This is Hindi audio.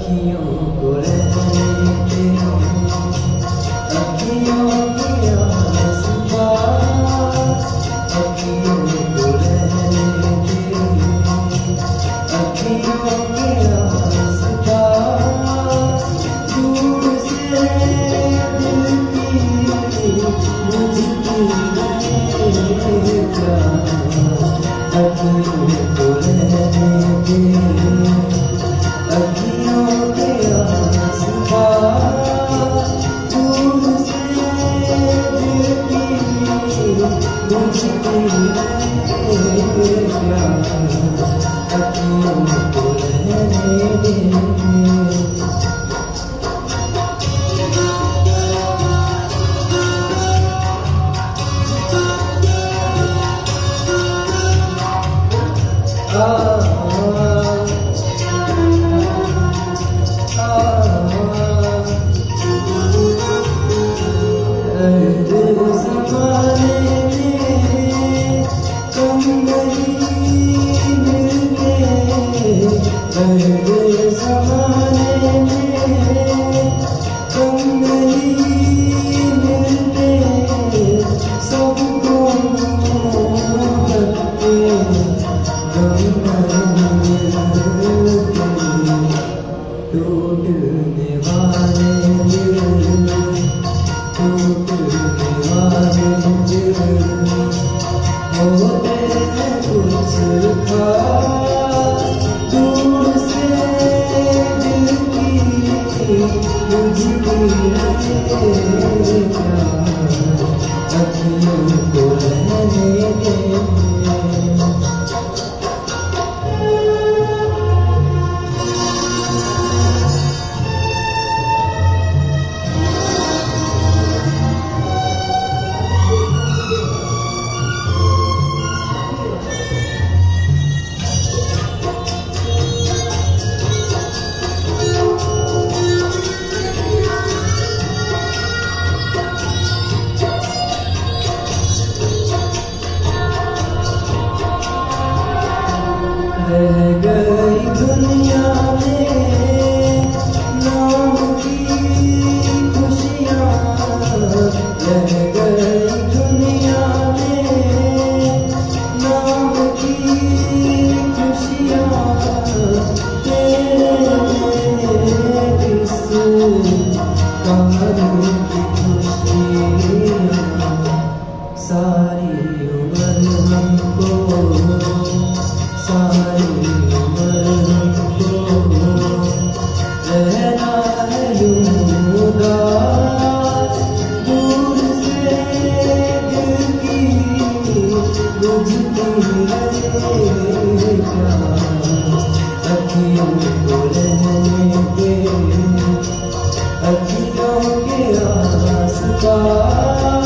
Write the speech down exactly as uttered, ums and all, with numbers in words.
अखियों को रहने दे, अखियों के आस-पास, अखियों को रहने दे, अखियों के आस-पास, दूर से दिल की बुझती रहे प्यास, अखियों को रहने दे, अखियों के आस-पास, दूर से दिल की बुझती रहे प्यास, अखियों को रहने दे। टूटने वाले दिल, टूटने वाले दिल, होते हैं कुछ खास, दूर से दिल की बुझती रहे प्यास, अखियों को रहने दे। रह गई दुनिया में नाम की खुशियाँ, रह गई दुनिया में नाम की खुशियाँ, तेरे इस कमर की खुशियाँ, सारी उम्र हमको, सारी उम्र हमको रहना है यूं उदास, दूर से दिल की बुझती रहे प्यास, अखियों को रहने दे, अखियों के आस-पास।